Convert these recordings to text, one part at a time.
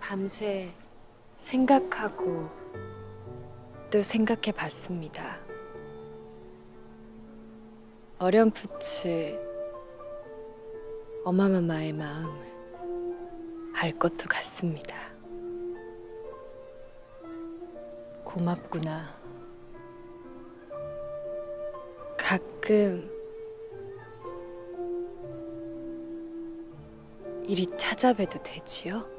밤새 생각하고 또 생각해 봤습니다. 어렴풋이 엄마마마의 마음을 알 것도 같습니다. 고맙구나. 가끔 이리 찾아뵈도 되지요?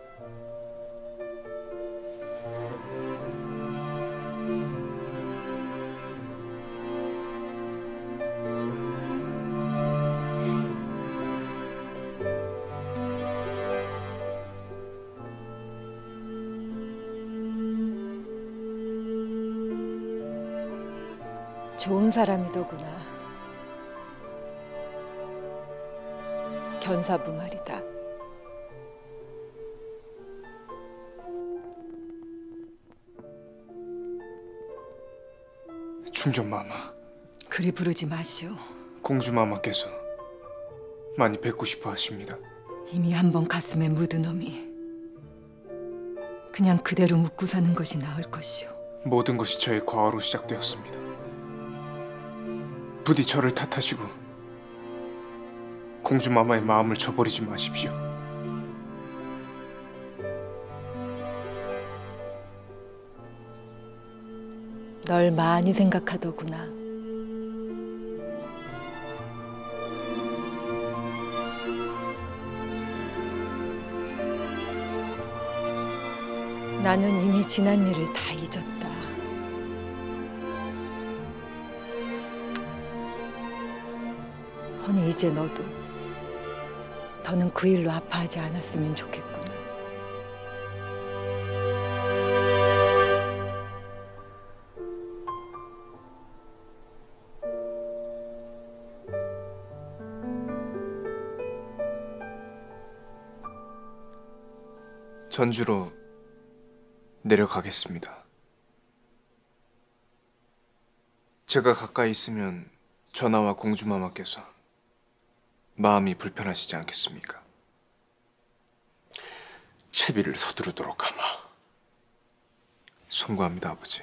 좋은 사람이더구나. 견사부 말이다. 충전마마. 그리 부르지 마시오. 공주마마께서 많이 뵙고 싶어 하십니다. 이미 한 번 가슴에 묻은 놈이 그냥 그대로 묻고 사는 것이 나을 것이오. 모든 것이 저의 과오로 시작되었습니다. 부디 저를 탓하시고 공주마마의 마음을 저버리지 마십시오. 널 많이 생각하더구나. 나는 이미 지난 일을 다 잊었다. 허니 이제 너도 더는 그 일로 아파하지 않았으면 좋겠구나. 전주로 내려가겠습니다. 제가 가까이 있으면 전하와 공주마마께서 마음이 불편하시지 않겠습니까? 채비를 서두르도록 하마. 송구합니다, 아버지.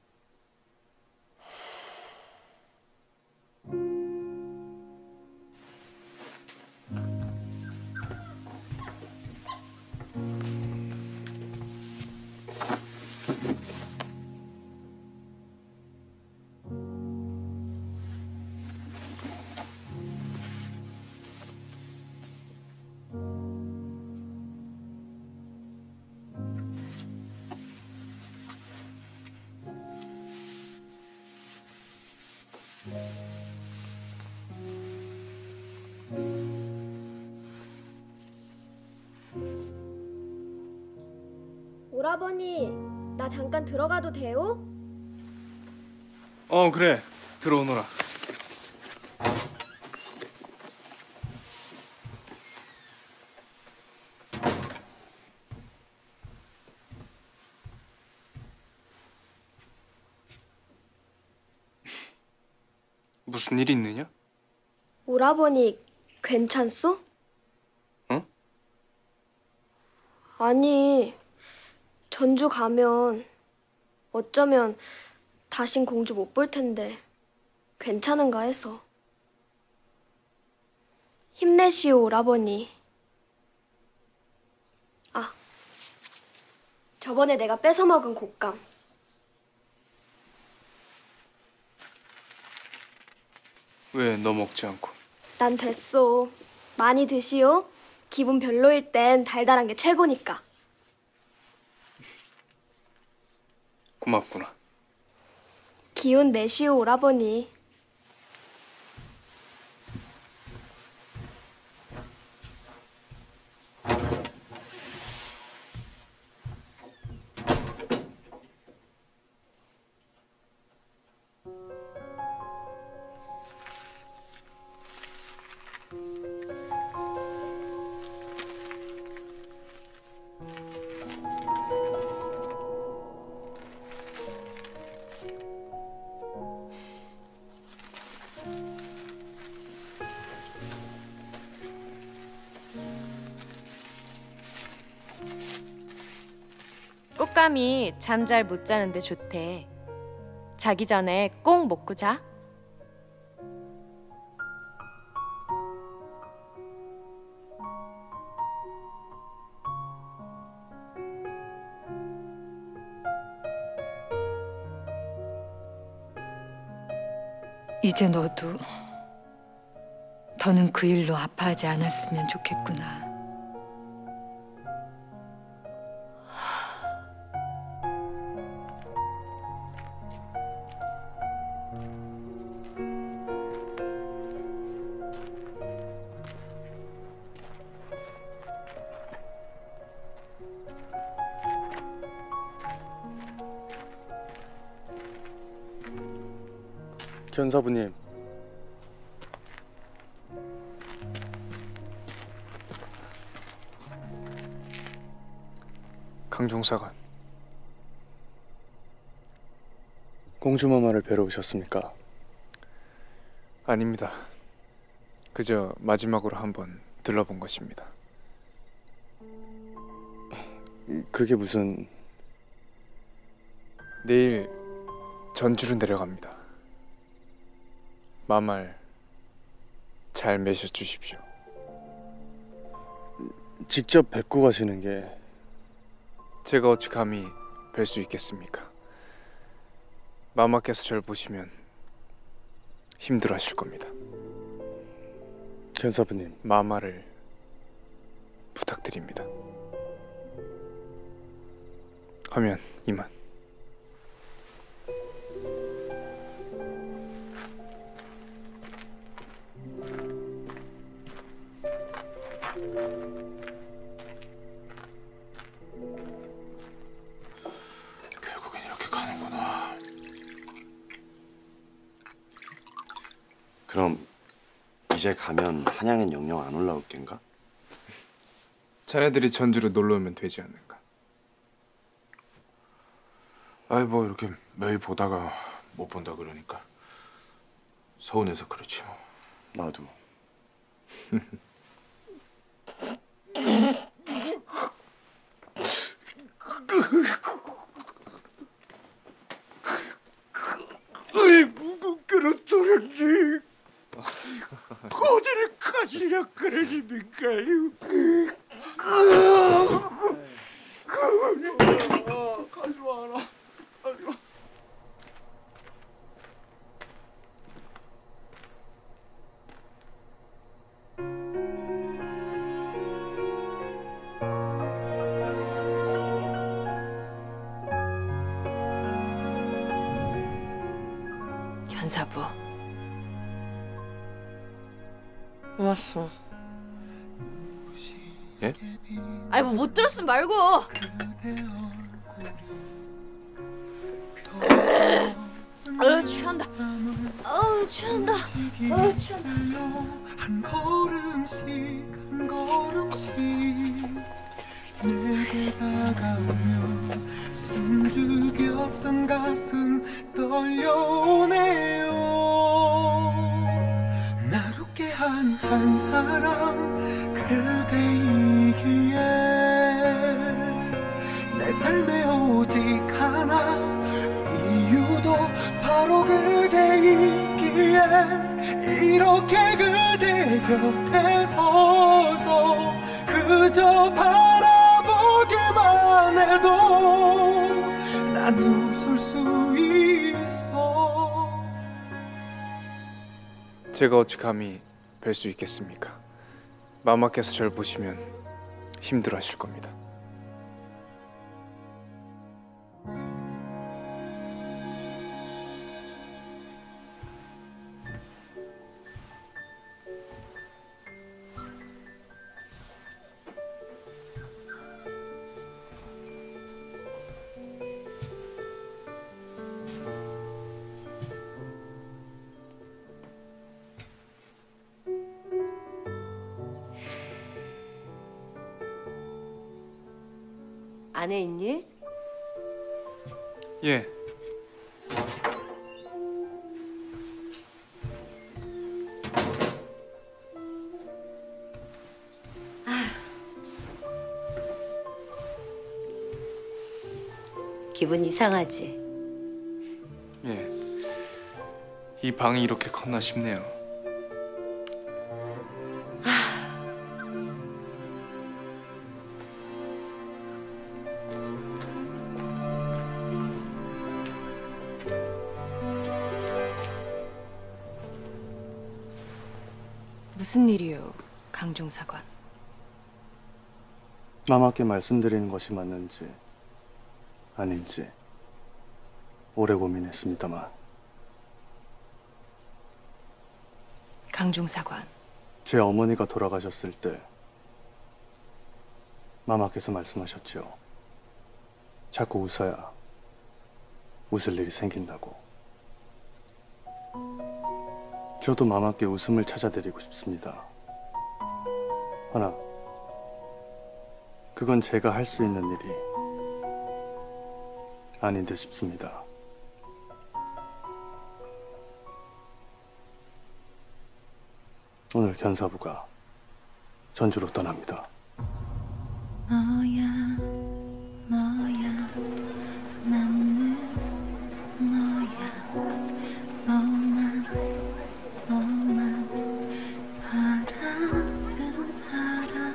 오라버니, 나 잠깐 들어가도 돼요? 그래. 들어오너라. 무슨 일 있느냐? 오라버니, 괜찮소? 응? 아니, 전주 가면 어쩌면 다신 공주 못 볼 텐데 괜찮은가 해서. 힘내시오, 오라버니. 아, 저번에 내가 뺏어 먹은 곶감. 왜 너 먹지 않고? 난 됐소. 많이 드시오. 기분 별로일 땐 달달한 게 최고니까. 고맙구나. 기운 내시오, 오라버니. 촉감이 잠 잘 못 자는데 좋대. 자기 전에 꼭 먹고 자. 이제 너도 더는 그 일로 아파하지 않았으면 좋겠구나. 견사부님, 강종사관. 공주마마를 뵈러 오셨습니까? 아닙니다. 그저 마지막으로 한번 들러본 것입니다. 그게 무슨... 내일 전주로 내려갑니다. 마말 잘 매셔 주십시오. 직접 뵙고 가시는 게... 제가 어찌 감히 뵐 수 있겠습니까? 마마께서 절 보시면 힘들어하실 겁니다. 견사부님, 마마를 부탁드립니다. 하면 이만. 결국엔 이렇게 가는구나. 그럼 이제 가면 한양엔 영영 안 올라올 겐가? 자네들이 전주로 놀러 오면 되지 않는가? 아이 뭐 이렇게 매일 보다가 못 본다 그러니까 서운해서 그렇지 뭐. 나도. 그렇더랬지. 어디를 가시려 그러십니까요? 가지 마라. 가지 마. 견사부. 고맙소. 예? 아이 뭐 못 들었으면 말고. 취한다. 취한다. 취한다. 한 걸음씩 한 걸음씩 내게 다가오면 숨죽였던 가슴 떨려오네요. 날 웃게 한 한 사람 그대이기에 내 삶에 오직 하나 이유도 바로 그대이기에 이렇게 그대 곁에 서서 그저 바라보기만 해도 난 웃을 수 있어. 제가 어찌 감히 뵐 수 있겠습니까? 마마께서 절 보시면 힘들어하실 겁니다. 안에 있니? 예. 기분 이상하지? 예. 이 방이 이렇게 컸나 싶네요. 무슨 일이요, 강종사관? 마마께 말씀드리는 것이 맞는지 아닌지 오래 고민했습니다만 강종사관, 제 어머니가 돌아가셨을 때 마마께서 말씀하셨죠. 자꾸 웃어야 웃을 일이 생긴다고. 저도 마마께 웃음을 찾아드리고 싶습니다. 하나, 그건 제가 할 수 있는 일이 아닌 듯 싶습니다. 오늘 견사부가 전주로 떠납니다. 너야 너야 나는 너야 너만 바라는 사람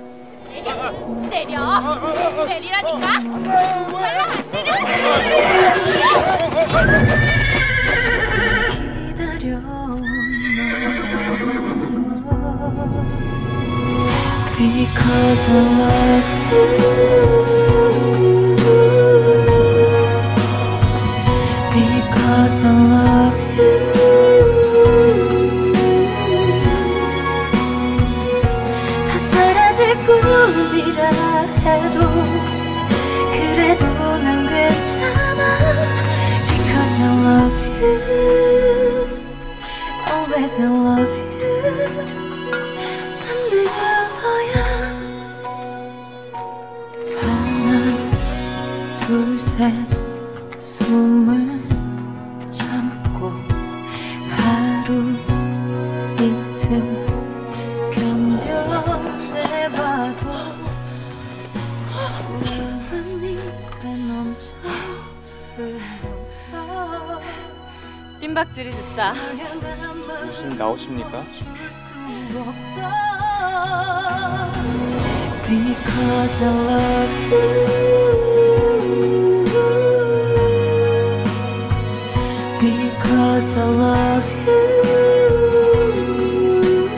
내리라니까. 기다려온 너라는 걸 Because I love you Because I love you 다 사라질 꿈이라 해도 그래도 난 괜찮아 Because I love you Always I love you 난 늘 너야 하나 둘 셋 숨을 참고 하루 이틀 견뎌내봐도 자꾸만 네가 넘쳐 흘러서 뜀박질이 됐다. 무슨 나오십니까? Because I love you Because I love you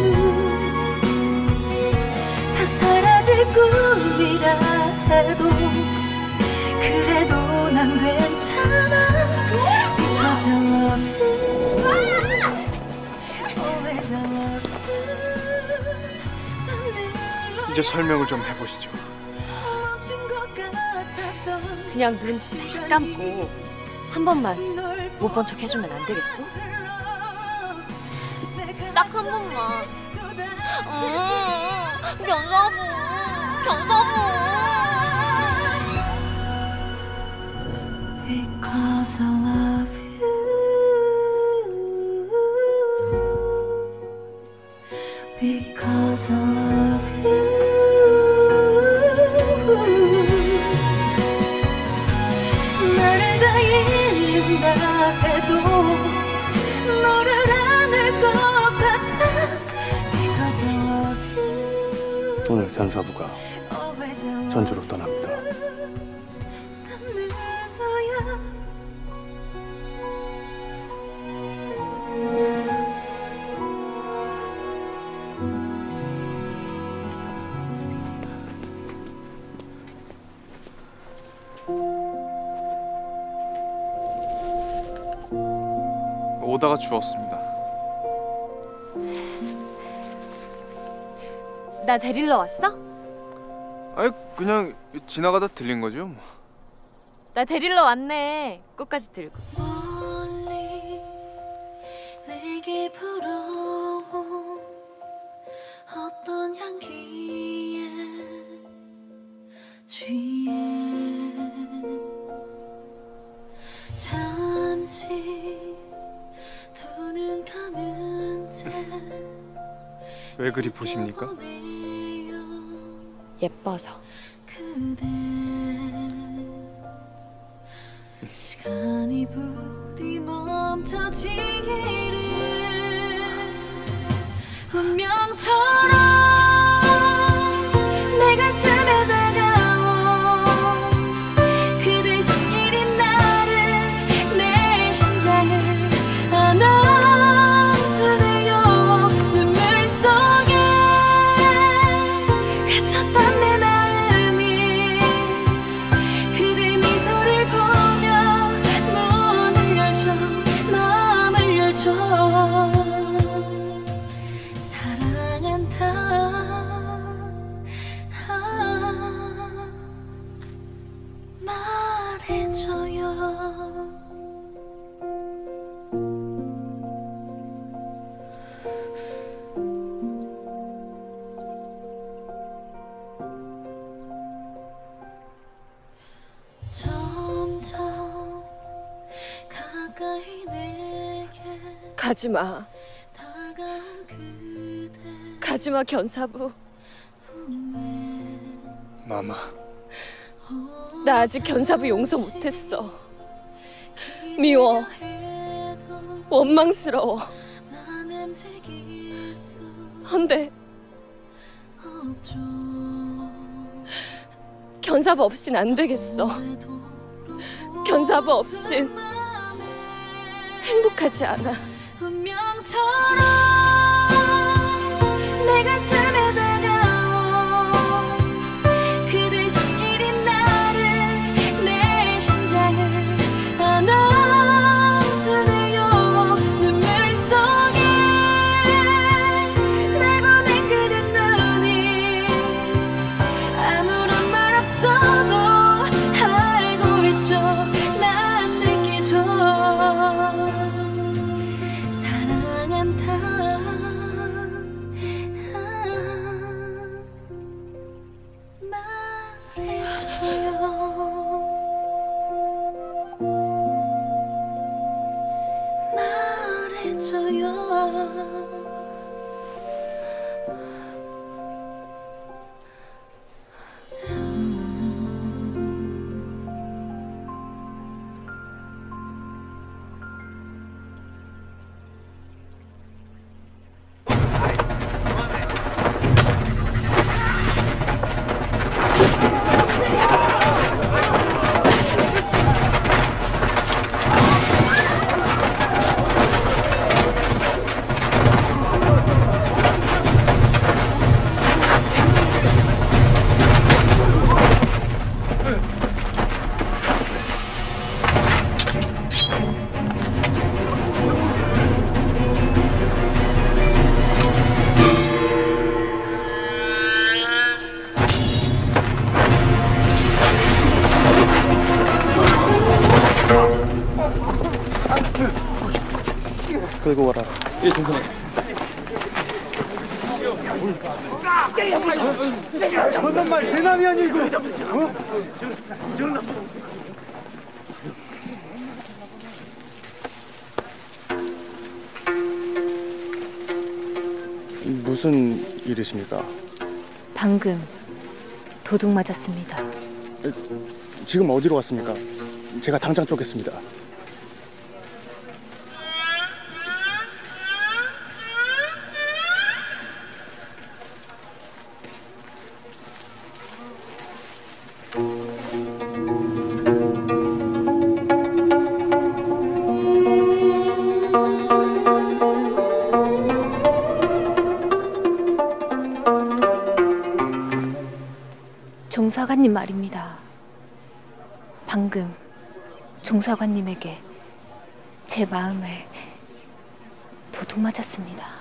다 사라질 꿈이라 해도 그래도 난 괜찮아 Because I love you Always I love you 이제 설명을 좀 해보시죠. 그냥 눈 딱 감고 한 번만 못 본 척 해주면 안 되겠어? 딱 한 번만. 경사부. Because I love you Because I love you 나를 다 잃는다 해도 너를 안을 것 같아 Because I love you 오늘 견사부가 Always I love 전주로 떠납니다. 난 늘 너야 오다가 주웠습니다. 나 데리러 왔어? 아니 그냥 지나가다 들린 거죠. 뭐. 나 데리러 왔네. 꽃까지 들고. 멀리 내게 불어온 어떤 향기에 취해 잠시 두 눈 감은 채 왜 그리 보십니까? 예뻐서. 그대 시간이 부디 멈춰지기를 운명처럼 내 가슴에 다가온 그댈 손길이 나를 내 심장을 안아주네요. 눈물 속에 갇혔던 내 마음이 그대 미소를 보며 문을 열죠, 마음을 열죠. 말해줘요. 점점 가까이 내게 가지마. 다가온 그대 가지마 견사부. 마마. 나 아직 견사부 용서 못했어. 미워. 원망스러워. 헌데 견사부 없인 안 되겠어. 견사부 없인 행복하지 않아. 운명처럼 내 가슴에 다가온 그댈 손길이 나를 내 심장을 안아주네요. 눈물 속에 내보낸 그대 눈이 아무런 말 없어도 알고 있죠. 난 느끼죠. 끌고 와라. 예, 동선아. 저런 말 대남이 아니고. 무슨 일이십니까? 방금 도둑 맞았습니다. 지금 어디로 왔습니까? 제가 당장 쫓겠습니다. 종사관님 말입니다. 방금 종사관님에게 제 마음을 도둑 맞았습니다.